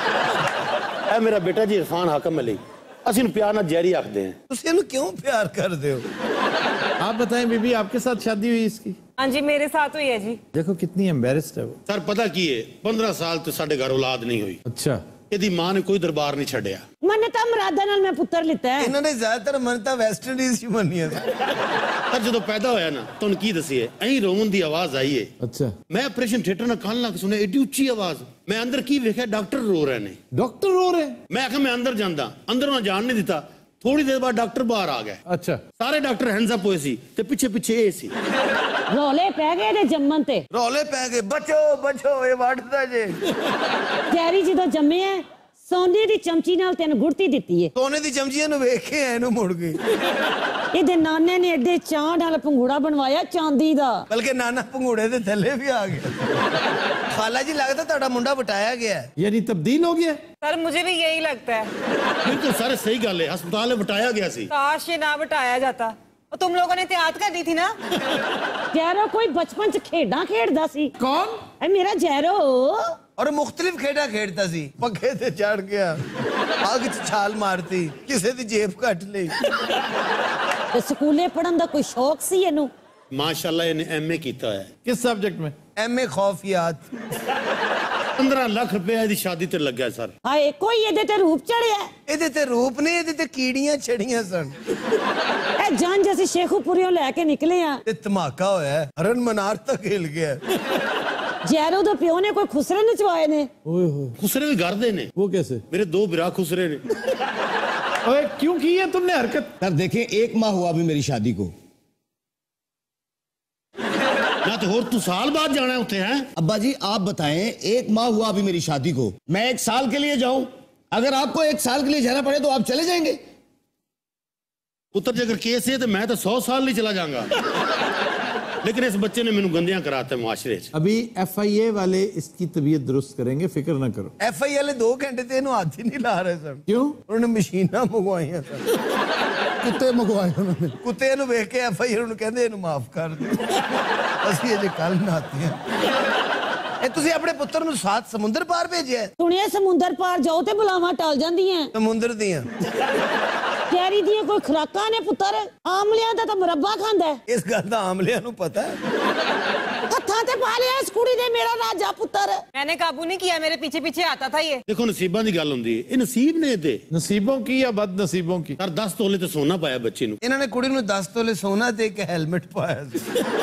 E: ए मेरा बेटा जी इरफान हाकम अली, ਅਸੀਂ ਨੂੰ प्यार ਨਾਲ जैरी आखते हैं।
D: ਤੁਸੀਂ ਇਹਨੂੰ क्यों प्यार करते हो?
K: आप बताएं बीबी, आपके साथ शादी हुई इसकी?
L: हाँ जी मेरे साथ हुई है जी।
K: देखो कितनी एम्बेरस्ड है वो।
E: सर पता की है, 15 साल तो साडे घर औलाद नहीं हुई।
K: अच्छा,
E: ਇਹਦੀ ਮਾਂ ਨੇ ਕੋਈ ਦਰਬਾਰ ਨਹੀਂ ਛੱਡਿਆ।
G: ਮਨ ਤਾਂ ਮਰਾਦਾ ਨਾਲ ਮੈਂ ਪੁੱਤਰ ਲਿੱਤਾ ਹੈ।
D: ਇਹਨਾਂ ਨੇ ਜ਼ਿਆਦਾਤਰ ਮੰਨਤਾ ਵੈਸਟ ਇੰਡੀਜ਼ ਚ ਮੰਨੀਆਂ ਸੀ।
E: ਪਰ ਜਦੋਂ ਪੈਦਾ ਹੋਇਆ ਨਾ ਤੁਹਾਨੂੰ ਕੀ ਦਸੀਏ, ਐਂ ਰੋਣ ਦੀ ਆਵਾਜ਼ ਆਈ ਏ।
K: अच्छा,
E: ਮੈਂ ਆਪਰੇਸ਼ਨ ਥੀਏਟਰ ਨਾਲ ਕੰਨ ਲਾ ਕੇ ਸੁਣਿਆ, ਏਡੀ ਉੱਚੀ ਆਵਾਜ਼। ਮੈਂ ਅੰਦਰ ਕੀ ਵੇਖਿਆ, ਡਾਕਟਰ ਰੋ ਰਹੇ ਨੇ।
K: डॉक्टर रो रहे हैं?
E: ਮੈਂ ਆਖਿਆ ਮੈਂ ਅੰਦਰ ਜਾਂਦਾ, ਅੰਦਰ ਉਹਨਾਂ ਜਾਣ ਨਹੀਂ ਦਿੱਤਾ। ਥੋੜੀ ਦੇਰ ਬਾਅਦ ਡਾਕਟਰ ਬਾਹਰ ਆ ਗਏ।
K: अच्छा,
E: ਸਾਰੇ ਡਾਕਟਰ ਹੈਂਡਸ ਅਪ ਹੋਏ ਸੀ ਤੇ ਪਿੱਛੇ ਪਿੱਛੇ ਇਹ ਸੀ।
G: ਰੌਲੇ ਪੈ ਗਏ ਨੇ ਜੰਮਣ ਤੇ।
D: ਰੌਲੇ ਪੈ ਗਏ, ਬਚੋ ਬਚੋ ਇਹ ਵੱਢਦਾ ਜੇ।
G: ਜੈਰੀ ਜਦੋਂ ਜੰਮੇ ਹੈ ਸੋਨੇ ਦੀ ਚਮਚੀ ਨਾਲ ਤੈਨੂੰ ਗੁੜਤੀ ਦਿੱਤੀ ਏ।
D: ਸੋਨੇ ਦੀ ਚਮਚੀਆਂ ਨੂੰ ਵੇਖ ਕੇ ਇਹਨੂੰ ਮੁੜ ਗਈ।
G: ਇਹਦੇ ਨਾਨੇ ਨੇ ਐਡੇ ਚਾਹ ਨਾਲ ਪੰਘੂੜਾ ਬਣਵਾਇਆ ਚਾਂਦੀ ਦਾ।
D: ਬਲਕਿ ਨਾਨਾ ਪੰਘੂੜੇ ਦੇ ਥੱਲੇ ਵੀ ਆ ਗਿਆ। ਖਾਲਾ ਜੀ ਲੱਗਦਾ ਤੁਹਾਡਾ ਮੁੰਡਾ ਵਟਾਇਆ ਗਿਆ ਹੈ।
K: यानी तब्दील हो गया?
L: सर मुझे भी यही लगता है।
E: ਬਿਲਕੁਲ ਸਾਰੇ ਸਹੀ ਗੱਲ ਹੈ, ਹਸਪਤਾਲ ਵਟਾਇਆ ਗਿਆ ਸੀ।
L: काश ये ना बिठाया जाता, और तुम लोगों ने एहतियात कर दी थी ना।
G: ਜੈਰੋ ਕੋਈ ਬਚਪਨ ਚ ਖੇਡਾਂ ਖੇਡਦਾ ਸੀ।
K: कौन?
G: ਐ ਮੇਰਾ ਜੈਰੋ।
D: ਔਰ ਮੁxtਲਿਫ ਖੇਡਾਂ ਖੇਡਦਾ ਸੀ। ਪੱਖੇ ਤੇ ਚੜ ਗਿਆ, ਅੱਗ 'ਚ ਛਾਲ ਮਾਰਤੀ, ਕਿਸੇ ਦੀ ਜੇਬ ਕੱਟ ਲਈ।
G: ਤੇ ਸਕੂਲੇ ਪੜਨ ਦਾ ਕੋਈ ਸ਼ੌਕ ਸੀ ਇਹਨੂੰ?
E: ਮਾਸ਼ਾਅੱਲਾ ਇਹਨੇ ਐਮਏ ਕੀਤਾ ਹੋਇਆ ਹੈ।
K: किस सब्जेक्ट में?
D: ਐਮਏ ਖੌਫਿਆਤ।
E: 15 ਲੱਖ ਰੁਪਏ ਇਹਦੀ ਸ਼ਾਦੀ ਤੇ ਲੱਗਿਆ ਸਰ।
G: ਹਾਏ ਕੋਈ ਇਹਦੇ ਤੇ ਰੂਪ ਚੜਿਆ।
D: ਇਹਦੇ ਤੇ ਰੂਪ ਨਹੀਂ, ਇਹਦੇ ਤੇ ਕੀੜੀਆਂ ਛੜੀਆਂ ਸਨ।
G: ਇਹ ਜੰਜ ਅਸੀਂ ਸ਼ੇਖੂਪੁਰੀਓਂ ਲੈ ਕੇ ਨਿਕਲੇ ਆ।
D: ਤੇ ਧਮਾਕਾ ਹੋਇਆ, ਹਰਨ ਮਨਾਰ ਤੱਕ ਹਿਲ ਗਿਆ।
G: ਜੈਰੋ ਦੇ ਪਿਓ ਨੇ ਕੋਈ ਖੁਸਰੇ ਨਚਵਾਏ ਨੇ।
K: ओए होए,
E: ਖੁਸਰੇ ਵੀ ਕਰਦੇ ਨੇ।
K: वो कैसे?
E: ਮੇਰੇ 2 ਬਿਰਾ ਖੁਸਰੇ ਨੇ।
K: ओए क्यों की है तुमने हरकत?
M: सर देखें 1 माह हुआ अभी मेरी शादी को।
E: ना तो और तू साल बाद जाना है उठे हैं।
M: अब्बा जी आप बताएं, 1 माह हुआ अभी मेरी शादी को, मैं 1 साल के लिए जाऊं? अगर आपको 1 साल के लिए जाना पड़े तो आप चले जाएंगे?
E: पुत्र जी अगर केस है तो मैं तो 100 साल नहीं चला जाऊंगा। लेकिन इस बच्चे ने मैंने गंदियां कराते मुआशरे च।
K: अभी FIA वाले इसकी तबीयत दुरुस्त करेंगे, फिक्र ना करो।
D: FI वाले 2 घंटे ਤੇ ਇਹਨੂੰ ਹੱਥ ਹੀ ਨਹੀਂ ਲਾ ਰਹੇ ਸਨ।
K: क्यों?
D: ਉਹਨਾਂ ਨੇ ਮਸ਼ੀਨਾਂ ਮੰਗਵਾਈਆਂ ਸਨ।
K: कुत्ते मंगवाए उन्होंने।
D: ਕੁੱਤੇ ਨੂੰ ਵੇਖ ਕੇ FI ਉਹਨੂੰ ਕਹਿੰਦੇ ਇਹਨੂੰ ਮਾਫ ਕਰ ਦਿਓ, ਅਸੀਂ ਅਜੇ ਕੱਲ ਨਹਾਤੇ ਹਾਂ। ਇਹ ਤੁਸੀਂ ਆਪਣੇ ਪੁੱਤਰ ਨੂੰ 7 ਸਮੁੰਦਰ ਪਾਰ ਭੇਜਿਆ?
G: ਸੁਣਿਆ ਸਮੁੰਦਰ ਪਾਰ ਜਾਓ ਤੇ ਬੁਲਾਵਾਂ ਟਲ ਜਾਂਦੀਆਂ।
D: ਸਮੁੰਦਰ ਦੀਆਂ
G: ਕੈਰੀ ਦੀਆਂ ਕੋਈ ਖੁਰਾਕਾਂ ਨੇ ਪੁੱਤਰ? ਆਮਲਿਆਂ ਦਾ ਤਾਂ ਮੁਰੱਬਾ ਖਾਂਦਾ ਹੈ।
D: ਇਸ ਗੱਲ ਦਾ ਆਮਲਿਆਂ ਨੂੰ ਪਤਾ ਹੈ।
G: ਹੱਥਾਂ ਤੇ ਪਾ ਲਿਆ ਇਸ ਕੁੜੀ ਨੇ ਮੇਰਾ ਰਾਜਾ ਪੁੱਤਰ।
L: मैंने काबू नहीं किया, मेरे पीछे पीछे आता था ये।
E: देखो नसीबां दी गल हुंदी है, ये नसीब ने ते
K: नसीबों की या बद नसीबों की?
E: सर 10 ਤੋਲੇ ਤੇ ਸੋਨਾ ਪਾਇਆ ਬੱਚੇ ਨੂੰ।
D: ਇਹਨਾਂ ਨੇ ਕੁੜੀ ਨੂੰ 10 ਤੋਲੇ ਸੋਨਾ ਤੇ ਇੱਕ ਹੈਲਮਟ ਪਾਇਆ ਸੀ।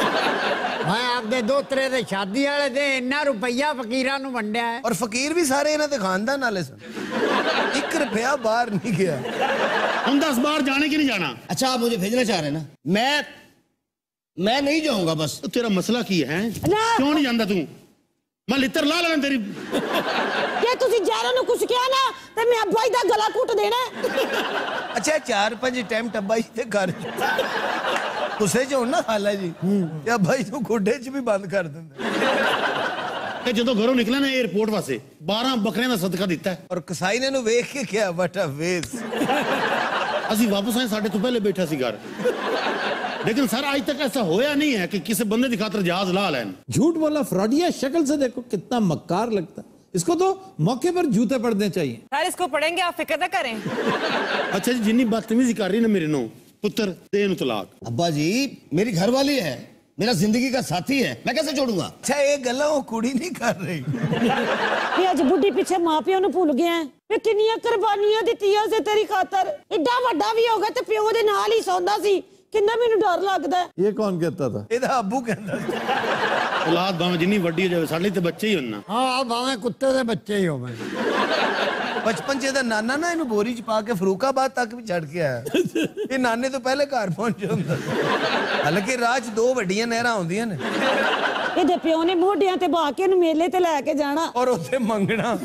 N: ਮੈਂ ਆਪਦੇ ਦੋਤਰੇ ਦੇ ਸ਼ਾਦੀ ਵਾਲੇ ਦੇ ਇੰਨਾ ਰੁਪਈਆ ਫਕੀਰਾਂ ਨੂੰ ਵੰਡਿਆ ਹੈ।
D: ਔਰ ਫਕੀਰ ਵੀ ਸਾਰੇ ਇਹਨਾਂ ਦੇ ਖਾਨਦਾਨ ਵਾਲੇ ਸਨ। 1 ਰੁਪਇਆ ਬਾਹਰ ਨਹੀਂ ਗਿਆ।
E: हम 10 बार जाने की नहीं जाना।
M: अच्छा आप मुझे भेजना चाह रहे हैं ना? मैं नहीं जाऊंगा बस।
E: तो तेरा मसला की है? क्यों नहीं जाता तू? मैं लितर ला लेना तेरी।
G: ਜੇ ਤੁਸੀਂ ਜੈਰੋ ਨੂੰ ਕੁਝ ਕਿਹਾ ਨਾ ਤੇ ਮੈਂ ਅੱਬਾ ਜੀ ਦਾ ਗਲਾ ਘੁੱਟ ਦੇਣਾ।
D: ਅੱਛਾ 4-5 ਟਾਈਮ ਟੱਬਾ ਜੀ ਤੇ ਘਰ ਗੁੱਸੇ 'ਚ ਹੋਣ ਨਾ ਖਾਲਾ ਜੀ ਤੇ ਅੱਬਾ ਜੀ ਨੂੰ ਖੁੱਡੇ 'ਚ ਵੀ ਬੰਦ ਕਰ ਦਿੰਦੇ।
E: ਤੇ ਜਦੋਂ ਘਰੋਂ ਨਿਕਲਿਆ ਨਾ 에어ਪੋਰਟ ਵਾਸਤੇ 12 ਬੱਕਰਿਆਂ ਦਾ ਸਦਕਾ ਦਿੱਤਾ।
D: ਔਰ ਕਸਾਈ ਨੇ ਨੂੰ ਵੇਖ ਕੇ ਕਿਹਾ ਵਟਾ ਵੇਸ।
E: ਅਸੀਂ ਵਾਪਸ ਆਏ, ਸਾਡੇ ਤੋਂ ਪਹਿਲੇ ਬੈਠਾ ਸੀ ਘਰ। लेकिन सर आज तक ऐसा होया नहीं है कि किसी बंदे की खातर जहाज ला लें।
K: झूठ बोला, फ्रॉडिया शक्ल से देखो कितना मक्कार लगता है। इसको तो मौके पर जूते पड़ने चाहिए।
L: सर इसको पढ़ेंगे, आप फिक्र ना करें।
E: अच्छा जी जिन्नी बदतमीजी कर रही ना मेरे नो पुत्र दे नु तलाक।
M: अब्बा जी मेरी घरवाली है, मेरा जिंदगी का साथी है, मैं कैसे छोड़ूंगा?
D: अच्छा ये गल्ला वो कुड़ी नहीं कर रही।
G: ਇਹ ਅੱਜ ਬੁੱਢੀ ਪਿੱਛੇ ਮਾਪਿਆਂ ਨੂੰ ਭੁੱਲ ਗਿਆ ਵੇ ਕਿੰਨੀਆਂ ਕੁਰਬਾਨੀਆਂ ਦਿੱਤੀਆਂ ਸੀ ਤੇਰੀ ਖਾਤਰ। ਏਡਾ ਵੱਡਾ ਵੀ ਹੋ ਗਿਆ ਤੇ ਪਿਓ ਦੇ ਨਾਲ ਹੀ ਸੌਂਦਾ ਸੀ। ਕਿੰਨਾ ਮੈਨੂੰ ਡਰ ਲੱਗਦਾ।
K: ये कौन कहता था?
D: ਇਹਦਾ ਅੱਬੂ ਕਹਿੰਦਾ ਸੀ।
E: औलाद भाਵੇਂ ਜਿੰਨੀ ਵੱਡੀ ਹੋ ਜਾਵੇ ਸਾਡੇ ਤੇ ਬੱਚੇ ਹੀ ਹੁੰਨਾ।
N: ਹਾਂ ਭਾਵੇਂ ਕੁੱਤੇ ਦੇ ਬੱਚੇ ਹੀ ਹੋਵੇ।
D: ਬਚਪਨ 'ਚ ਇਹਦਾ ਨਾਨਾ ਨਾ ਇਹਨੂੰ ਬੋਰੀ 'ਚ ਪਾ ਕੇ ਫਰੂਕਾਬਾਦ ਤੱਕ ਵੀ ਛੱਡ ਕੇ ਆਇਆ। ਇਹ ਨਾਨੇ ਤੋਂ ਪਹਿਲੇ ਘਰ ਪਹੁੰਚ ਜਾਂਦਾ। ਹਾਲਾਂਕਿ ਰਾਹ 'ਚ 2 ਵੱਡੀਆਂ ਨਹਿਰਾਂ ਆਉਂਦੀਆਂ ਨੇ।
G: ਇਹਦੇ ਪਿਓ ਨੇ ਮੋਢਿਆਂ ਤੇ ਬਾ ਕੇ ਇਹਨੂੰ ਮੇਲੇ ਤੇ ਲੈ ਕੇ ਜਾਣਾ
D: ਔਰ ਉੱਥੇ ਮੰਗਣਾ।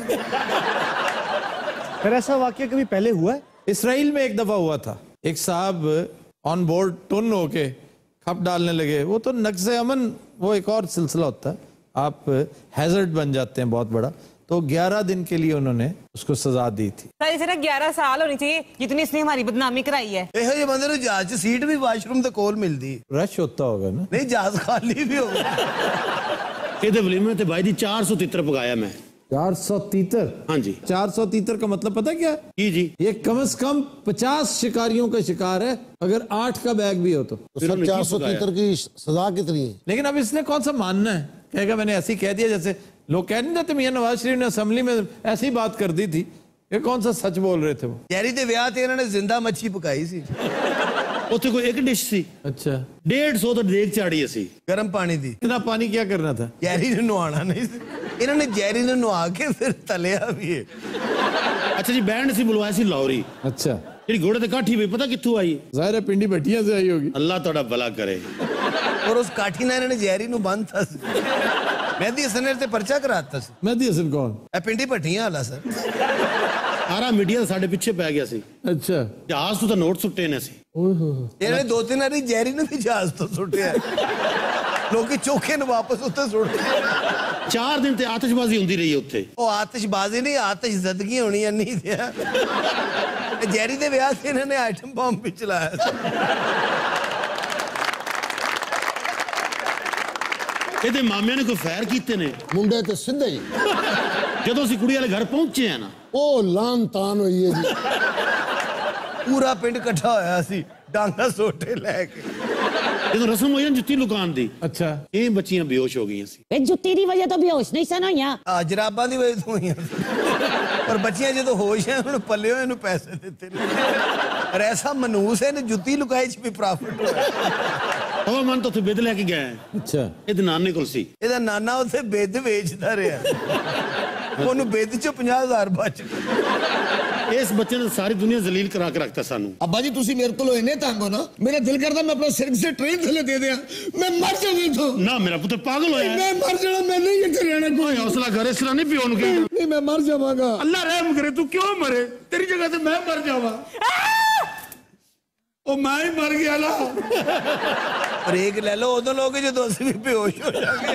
A: फिर ऐसा वाकया कभी पहले हुआ है?
K: इसराइल में एक दफा हुआ था। एक साहब ऑन बोर्ड टुन होके खप डालने लगे। वो तो नक्शे अमन, वो एक और सिलसिला होता है। आप हैजर्ड बन जाते हैं बहुत बड़ा। तो 11 दिन के लिए उन्होंने उसको सजा दी थी।
L: सर इसे ना 11 साल होनी चाहिए जितनी इसने हमारी बदनामी कराई है।
D: ਇਹੋ ਜਿਹੇ ਬੰਦੇ ਨੂੰ ਜਹਾਜ਼ 'ਚ ਸੀਟ ਵੀ ਵਾਸ਼ਰੂਮ ਦੇ ਕੋਲ ਮਿਲਦੀ।
K: रश होता होगा ना?
D: ਨਹੀਂ ਜਹਾਜ਼ ਖਾਲੀ ਵੀ ਹੋਗਾ।
E: ਇਹਦੇ ਵਲੀਮੇ ਤੇ ਭਾਈ ਦੀ 400 ਤਿੱਤਰ ਪਕਾਇਆ ਮੈਂ।
K: 400 तीतर?
E: हाँ जी।
K: 400 तीतर का मतलब पता क्या है?
E: जी
K: ये कम से कम 50 शिकारियों का शिकार है, अगर 8 का बैग भी हो तो।
M: 400 तीतर की सजा कितनी है?
K: लेकिन अब इसने कौन सा मानना है? कहेगा मैंने ऐसे ही कह दिया, जैसे लोग कह नहीं जाते मियां नवाज शरीफ ने असेंबली में ऐसी ही बात कर दी थी। ये कौन सा सच बोल रहे थे वो?
D: ਜੈਰੀ ਦੇ ਵਿਆਹ ਤੇ ਇਹਨਾਂ ਨੇ ਜ਼ਿੰਦਾ ਮੱਛੀ ਪਕਾਈ ਸੀ।
E: ਉੱਥੇ ਕੋਈ ਇੱਕ ਡਿਸ਼ ਸੀ।
K: अच्छा
E: 150 ਤਾਂ ਦੇਗ ਚਾੜੀ ਅਸੀਂ।
D: ਗਰਮ ਪਾਣੀ ਦੀ।
K: इतना पानी क्या करना था?
D: ਜੈਰੀ ਨੂੰ ਨਵਾਉਣਾ ਨਹੀਂ ਸੀ। ਇਹਨਾਂ ਨੇ ਜੈਰੀ ਨੂੰ ਨਵਾ ਕੇ ਫਿਰ ਤਲਿਆ ਵੀ ਹੈ।
E: ਅੱਛਾ ਜੀ ਬੈਂਡ ਸੀ ਬੁਲਵਾਇਆ ਸੀ ਲਾਹੌਰੀ।
K: अच्छा
E: ਜਿਹੜੀ ਘੋੜੇ ਤੇ ਕਾਠੀ ਵੀ ਪਤਾ ਕਿੱਥੋਂ ਆਈ?
K: जाहिर है पिंडी भट्टियां से आई होगी।
E: ਅੱਲਾਹ ਤੁਹਾਡਾ ਭਲਾ ਕਰੇ।
D: ਔਰ ਉਸ ਕਾਠੀ ਨਾਲ ਇਹਨਾਂ ਨੇ ਜੈਰੀ ਨੂੰ ਬੰਨਤਾ ਸੀ। ਮਹਿੰਦੀ ਹਸਨ ਨੇ ਤੇ ਪਰਚਾ ਕਰਾਤਾ ਸੀ।
K: मेहदी हसन कौन?
D: ਇਹ ਪਿੰਡੀ ਭੱਟੀਆਂ ਵਾਲਾ ਸਰ।
E: ਸਾਰਾ ਮੀਡੀਆ ਸਾਡੇ ਪਿੱਛੇ ਪੈ ਗਿਆ ਸੀ।
K: अच्छा
E: ਜਹਾਜ਼ ਤੋਂ ਤਾਂ ਨੋਟ ਸੁੱਟੇ ਨੇ ਸੀ।
D: ਇਹਨਾਂ ਨੇ 2-3 ਵਾਰੀ ਜੈਰੀ ਨੂੰ ਵੀ ਜਹਾਜ਼ ਤੋਂ ਸੁੱਟਿਆ। ਲੋਕੀ ਚੋਖੇ ਨੂੰ ਵਾਪਸ ਉੱਤੇ ਸੁੱਟਦੇ।
E: 4 ਦਿਨ ਤੇ ਆਤਿਸ਼ਬਾਜ਼ੀ ਹੁੰਦੀ ਰਹੀ ਉੱਥੇ।
D: ਉਹ ਆਤਿਸ਼ਬਾਜ਼ੀ ਨਹੀਂ, ਆਤਿਸ਼ਜ਼ਦਗੀ ਹੋਣੀ ਨਹੀਂ ਦਿਆ। ਜੈਰੀ ਦੇ ਵਿਆਹ ਤੇ ਇਹਨਾਂ ਨੇ ਆਈਟਮ ਬੰਬ ਵੀ ਚਲਾਇਆ ਸੀ।
E: ਇਹਦੇ ਮਾਮਿਆਂ ਨੇ ਕੋਈ ਫੈਰ ਕੀਤੇ ਨੇ?
M: ਮੁੰਡੇ ਤੇ ਸਿੱਧੇ ਹੀ
E: ਜਦੋਂ ਅਸੀਂ ਕੁੜੀ ਵਾਲੇ ਘਰ ਪਹੁੰਚੇ ਆ ਨਾ,
M: ਉਹ ਲਾਨ ਤਾਨ ਹੋਈ ਹੈ ਜੀ।
D: ਪੂਰਾ ਪਿੰਡ ਇਕੱਠਾ ਹੋਇਆ ਸੀ ਡਾਂਗਾ ਸੋਟੇ ਲੈ ਕੇ।
E: ਜਦੋਂ ਰਸਮ ਹੋਈ ਨਾ ਜੁੱਤੀ ਲੁਕਾਉਣ ਦੀ,
K: अच्छा
E: ਇਹ ਬੱਚੀਆਂ ਬੇਹੋਸ਼ ਹੋ ਗਈਆਂ ਸੀ।
G: ਇਹ ਜੁੱਤੀ ਦੀ ਵਜ੍ਹਾ ਤੋਂ ਬੇਹੋਸ਼ ਨਹੀਂ ਸਨ ਹੋਈਆਂ।
D: ਆ ਜਰਾਬਾਂ ਦੀ ਵਜ੍ਹਾ ਤੋਂ ਹੋਈਆਂ ਪਰ ਬੱਚੀਆਂ ਜਦੋਂ ਹੋਸ਼ ਹੈ ਹੁਣ ਪੱਲਿਓ ਇਹਨੂੰ ਪੈਸੇ ਦਿੱਤੇ ਨੇ। ਪਰ ਐਸਾ ਮਨੂਸ ਹੈ ਨੇ ਜੁੱਤੀ ਲੁਕਾਈ ਚ ਵੀ ਪ੍ਰੋਫਿਟ ਹੋਇਆ।
E: ਉਹ ਮਨ ਤਾਂ ਉੱਥੇ ਬਿੱਦ ਲੈ ਕੇ ਗਿਆ।
K: अच्छा
E: ਇਹਦੇ ਨਾਨੇ ਕੋਲ ਸੀ।
D: ਇਹਦਾ ਨਾਨਾ ਉੱਥੇ ਬਿੱਦ ਵੇਚਦਾ ਰਿਹਾ। ਉਹਨੂੰ ਬਿੱਦ ਚੋਂ 50,000 ਬਚ ਗਏ।
E: ਇਸ ਬੱਚੇ ਨੇ ਸਾਰੀ ਦੁਨੀਆ ਜ਼ਲੀਲ ਕਰਾ ਕੇ ਰੱਖਤਾ ਸਾਨੂੰ।
M: अब्बा जी तुसी मेरे को इन्ने तंग हो ना, मेरा दिल करता मैं अपना सिर से ट्रेन थले दे दिया, मैं मर जाऊंगा इथों।
E: ना मेरा पुत्र पागल होया है।
M: मैं मर जाना, मैं नहीं इथे रहना।
E: कोई हौसला कर, इस तरह नहीं पियो उनके।
M: नहीं मैं मर जावांगा।
K: अल्लाह रहम करे, तू क्यों मरे? तेरी जगह से मैं मर जावा। ओ मैं ही मर गया ना।
D: ब्रेक ले लो, उदों लोगे जो ਅਸੀਂ ਵੀ ਬੇਹੋਸ਼ ਹੋ ਜਾਗੇ।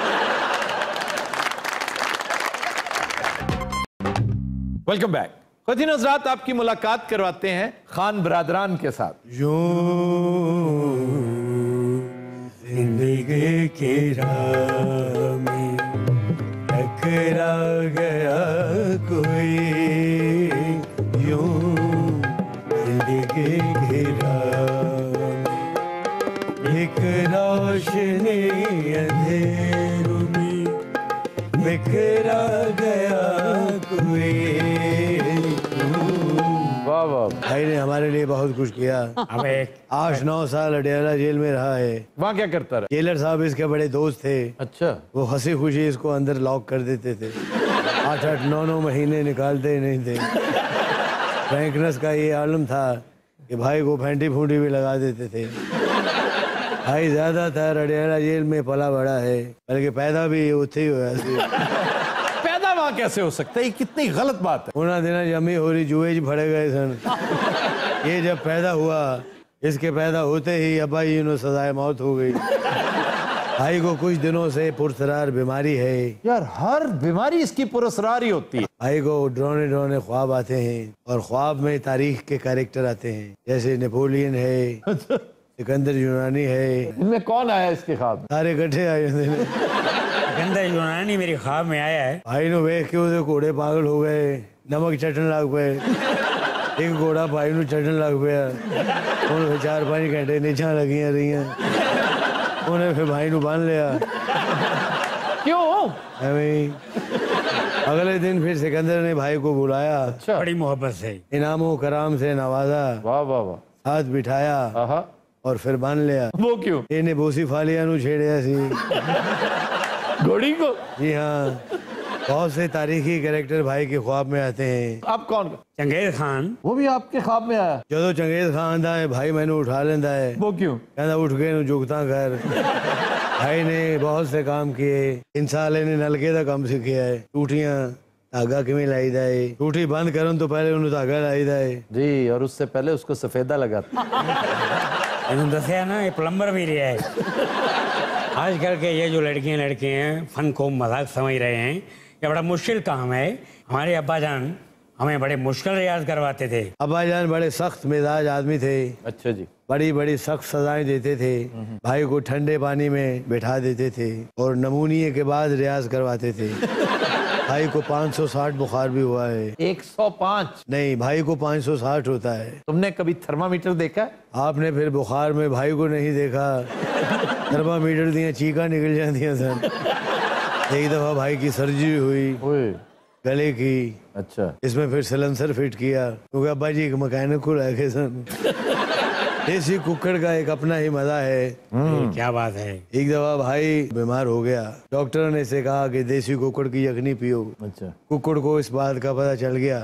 A: Welcome back. ख़वातीन हज़रात, आपकी मुलाकात करवाते हैं खान बरादरान के साथ।
C: जिंदगी की राह में टकरा गया कोई, यूं जिंदगी की राह में एक रोशनी अंधेरों में बिखरा गया कोई।
A: वाह वाह,
C: भाई ने हमारे लिए बहुत कुछ किया। हमें 8-9 साल अडयाला जेल में रहा है।
A: वहाँ क्या करता रहा?
C: जेलर साहब इसके बड़े दोस्त थे।
A: अच्छा।
C: वो हंसी खुशी इसको अंदर लॉक कर देते थे। 8-8, 9-9 महीने निकालते ही नहीं थे। फ्रैंकनेस का ये आलम था कि भाई को फेंटी फूटी भी लगा देते थे। भाई ज्यादातर अडयाला जेल में पला बड़ा है, बल्कि पैदा भी उत्थे ही हुआ सी।
A: पैदा वहाँ कैसे हो सकता है? ये कितनी गलत बात है।
C: उन्हें दिना जमी हो रही जुए फड़े गए सन। ये जब पैदा हुआ, इसके पैदा होते ही अब्बा जी को सजाए मौत हो गई। भाई को कुछ दिनों से पुरसरार बीमारी है।
A: यार हर बीमारी इसकी पुरसरार ही होती है।
C: भाई को डरोने डरोने ख्वाब आते हैं और ख्वाब में तारीख के कैरेक्टर आते हैं, जैसे नेपोलियन है, सिकंदर यूनानी है।
A: इनमें कौन आया इसके ख्वाब?
C: सारे इकट्ठे आए थे।
N: सिकंदर यूनानी मेरे ख्वाब में आया है।
C: भाई ने देख के उसे घोड़े पागल हो गए, नमक चटन लग पे। एक घोड़ा भाई ਨੂੰ चटन लग ਪਿਆ। ਉਹਨੂੰ 4-5 घंटे नीचा लगियां रहियां। ਉਹਨੇ फिर भाई ਨੂੰ बांध लिया।
A: क्यों?
C: अगले दिन फिर सिकंदर ने भाई को बुलाया।
A: अच्छा।
N: बड़ी मोहब्बत से
C: इनामों कराम से नवाजा।
A: वाह वाह वाह।
C: हाथ बिठाया और फिर बांध लिया।
A: वो क्यों?
C: इन्हें बोसी फालिया नु छेड़िया सी।
A: घोड़ी को?
C: जी हाँ, बहुत से तारीखी कैरेक्टर भाई के ख्वाब में आते हैं।
A: आप कौन?
N: Genghis Khan.
A: वो भी आपके ख्वाब में आया?
C: जो चंगेज खान आंदा है भाई मैंने उठा लेंदा है।
A: वो क्यों?
C: कहता उठ के नु जुगता कर। भाई ने बहुत से काम किए। इन साले ने नलके का काम सीखा है। टूटियां धागा किमें लाईदा है। टूटी बंद करन तो पहले उन्हें धागा लाईदा है
A: जी, और उससे पहले उसको सफेदा लगाता।
N: मैंने दसिया ना, ये प्लम्बर भी रहा है। आजकल के ये जो लड़के हैं फन को मजाक समझ रहे हैं।
O: ये बड़ा मुश्किल काम है। हमारे अब्बा जान हमें बड़े मुश्किल रियाज करवाते थे।
C: अब्बा जान बड़े सख्त मिजाज आदमी थे।
A: अच्छा जी।
C: बड़ी बड़ी सख्त सजाएं देते थे। भाई को ठंडे पानी में बैठा देते थे और नमूनिये के बाद रियाज करवाते थे। भाई को 560 बुखार भी हुआ है।
A: 105?
C: नहीं, भाई को 560 होता है।
A: तुमने कभी थर्मामीटर देखा?
C: आपने फिर बुखार में भाई को नहीं देखा। थर्मामीटर दिया चीका निकल जाती सर। एक दफा भाई की सर्जरी हुई गले की।
A: अच्छा।
C: इसमें फिर सिलेंसर फिट किया क्योंकि अब्बा जी एक मैकेनिक को रखे सन। देसी कुकर का एक अपना ही मजा है।
O: क्या बात है।
C: एक दफा भाई बीमार हो गया। डॉक्टर ने से कहा कि देसी कुकर की यखनी पियो।
A: अच्छा।
C: कुकर को इस बात का पता चल गया।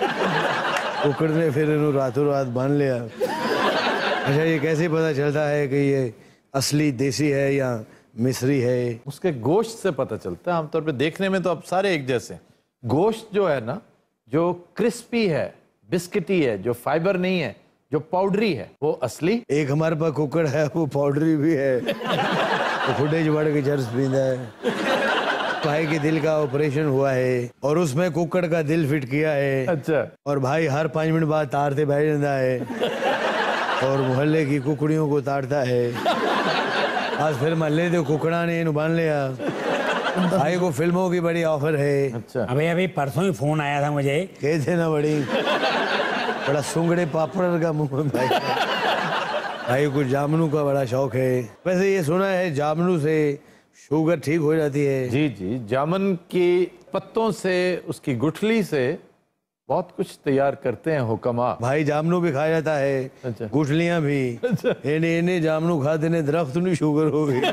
C: कुकर ने फिर इन्हों रातों रात बांध लिया। अच्छा, ये कैसे पता चलता है कि ये असली देसी है या मिस्री है?
A: उसके गोश्त से पता चलता है। आमतौर पे देखने में तो अब सारे एक जैसे। गोश्त जो है ना, जो क्रिस्पी है, बिस्किटी है, जो फाइबर नहीं है, जो पाउडरी है, वो असली।
C: एक हमारे पास कुकर है, वो पाउडरी भी है। तो फुटेज बढ़ के जर्स पींदा है। भाई के दिल का ऑपरेशन हुआ है और उसमें कुकर का दिल फिट किया है।
A: अच्छा।
C: और भाई हर 5 मिनट बाद तारते बैठ जाता है और मोहल्ले की कुकड़ियों को तारता है। आज फिर मोहल्ले के कुकड़ा ने इन्हें बांध लिया। भाई को फिल्मों की बड़ी ऑफर है।
A: अच्छा।
O: अभी परसों ही फोन आया था मुझे।
C: कहते ना बड़ी बड़ा सुंगड़े पापड़ का मुंह में भाई को जामनू का बड़ा शौक है। वैसे ये सुना है जामनू से शुगर ठीक हो जाती है।
A: जी जी, जामन की पत्तों से, उसकी गुठली से बहुत कुछ तैयार करते हैं हुक्मा।
C: भाई जामनू भी खाया जाता है।
A: अच्छा।
C: गुठलियां भी। इन्हें जामनू खाते ने दरख्त नहीं शुगर हो गई।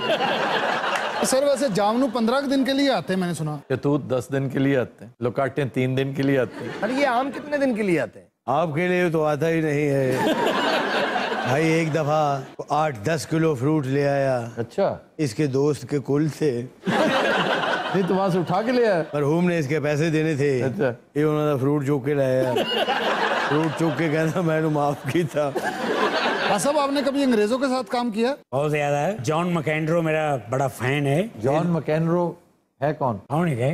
B: सर वैसे जामनू 15 दिन के लिए आते हैं, मैंने सुना।
A: शहतूत 10 दिन के लिए आते हैं, लोकाटे 3 दिन के लिए आते हैं।
D: अरे ये आम कितने दिन के लिए आते हैं?
C: आपके लिए तो आता ही नहीं है। भाई एक दफा 8-10 किलो फ्रूट ले आया।
A: अच्छा।
C: इसके दोस्त के कुल थे।
A: नहीं तो वहां से उठा के ले आया।
C: मरहूम ने इसके पैसे देने थे।
A: अच्छा।
C: ये उन्होंने फ्रूट चुक के लाया। फ्रूट चुक के कहना मैंने माफ की था।
B: सब आपने कभी अंग्रेजों के साथ काम किया?
O: बहुत ज्यादा है। जॉन मैकेनरो मेरा बड़ा फैन है।
A: जॉन मैकेनरो है कौन?
O: है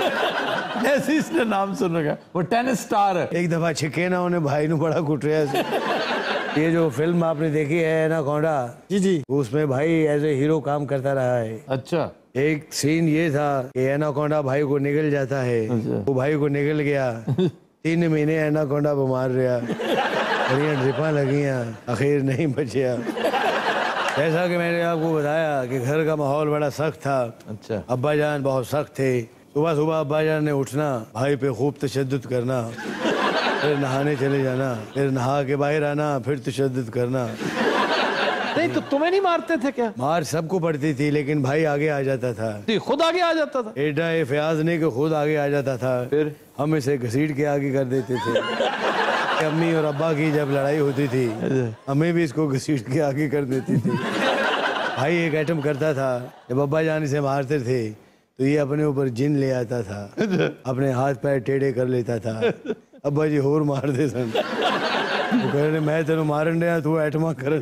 A: ऐसे इसने नाम सुन रखा। वो टेनिस स्टार है।
C: एक दफा छिके ना उन्हें भाई ने बड़ा कुटरिया से। ये जो फिल्म आपने देखी है ना कोंडा,
B: जी जी,
C: उसमें भाई एज ए हीरो काम करता रहा है।
A: अच्छा।
C: एक सीन ये था कि एनाकोंडा भाई को निकल जाता है।
A: अच्छा।
C: वो भाई को निकल गया। 3 महीने एनाकोंडा बीमार रहा। बढ़िया ड्रिपा लगियां, आखिर नहीं बचिया। जैसा कि मैंने आपको बताया कि घर का माहौल बड़ा सख्त था।
A: अच्छा।
C: अब्बा जान बहुत सख्त थे। सुबह सुबह अब्बा जान ने उठना, भाई पे खूब तशद्दुद करना, फिर नहाने चले जाना, फिर नहा के बाहर आना, फिर तशद्दुद करना।
A: नहीं तो तुम्हें नहीं मारते थे क्या?
C: मार सबको पड़ती थी, लेकिन भाई आगे आ जाता था।
A: खुद आगे आ जाता था?
C: एडा ये फयाज नहीं कि खुद आगे आ जाता था।
A: फिर
C: हम इसे घसीट के आगे कर देते थे। अम्मी और अब्बा की जब लड़ाई होती थी, हमें भी इसको घसीट के आगे कर देती थी। भाई एक आइटम करता था, जब अब्बा जान इसे मारते थे तो ये अपने ऊपर जिन ले आता था, अपने हाथ पैर टेढ़े कर लेता था। अब्बा जी होर मार दे सन। वो कह रहे मैं तेन मारन दिया, तू आइटमा कर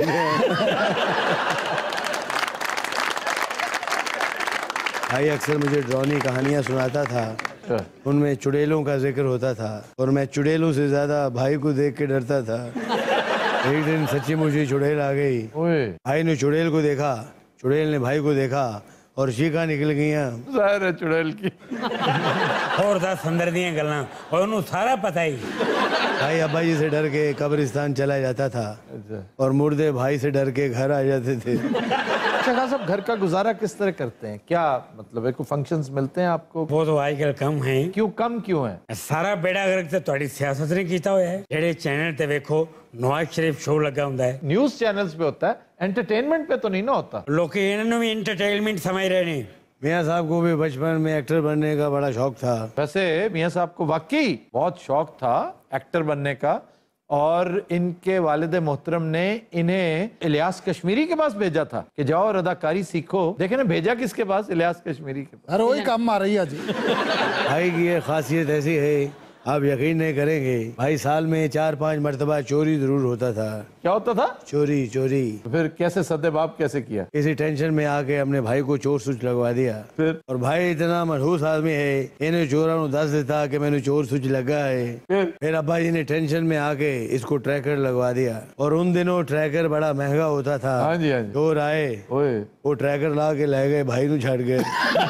C: भाई अक्सर मुझे ड्रॉनी कहानियां सुनाता था। उनमें चुड़ैलों का जिक्र होता था और मैं चुड़ैलों से ज्यादा भाई को देख के डरता था। एक दिन सच्ची मुझी चुड़ैल आ गई। भाई ने चुड़ैल को देखा, चुड़ैल ने भाई को देखा और चीखा निकल गई
A: चुड़ैल की।
O: और 10 अंदर दियां गल्लां और उन्हें सारा पता ही।
C: भाई अब्बा जी से डर के कब्रिस्तान चला जाता था और मुर्दे भाई से डर के घर आ जाते थे।
A: अच्छा साहब, घर का गुजारा किस तरह करते हैं? क्या मतलब है, कोई फंक्शंस मिलते हैं आपको?
O: वो तो आजकल कम है।
A: क्यों कम क्यों है?
O: सारा बेड़ा गर्क तो ਤੁਹਾਡੀ सियासत ने कीता होया है। जेड़े चैनल ते देखो नवाज शरीफ शो लगा हुंदा है,
A: न्यूज़ चैनल्स पे होता है, एंटरटेनमेंट पे तो नहीं ना होता।
O: लोग इन्होंने भी एंटरटेनमेंट समझ रहे हैं।
C: मियाँ साहब को भी बचपन में एक्टर बनने का बड़ा शौक था।
A: वैसे मियाँ साहब को वाकई बहुत शौक था एक्टर बनने का, और इनके वालिद मोहतरम ने इन्हें इलियास कश्मीरी के पास भेजा था कि जाओ और अदाकारी सीखो। देखे ना, भेजा किसके पास? इलियास कश्मीरी के पास।
B: अरे वही काम आ रही है जी।
C: भाई की ये खासियत ऐसी है आप यकीन नहीं करेंगे भाई, साल में 4-5 मरतबा चोरी जरूर होता था।
A: क्या होता था?
C: चोरी चोरी।
A: फिर कैसे सद्देबाप कैसे किया?
C: किसी टेंशन में आके हमने भाई को चोर स्विच लगवा दिया।
A: फिर?
C: और भाई इतना मनहूस आदमी है, इन्हें चोरा नु दस देता कि मैंने चोर स्विच लगा है। फिर अब्बा जी ने टेंशन में आके इसको ट्रैकर लगवा दिया। और उन दिनों ट्रैकर बड़ा महंगा होता था।
A: हाँ जी, हाँ जी।
C: चोर आए, वो ट्रैकर ला के ले गए, भाई नु छड़ गए।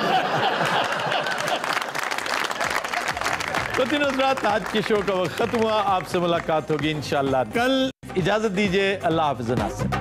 A: तो तीनों रात आज के शो का वक्त खत्म हुआ। आपसे मुलाकात होगी इंशाल्लाह कल। इजाजत दीजिए, अल्लाह हाफिज़।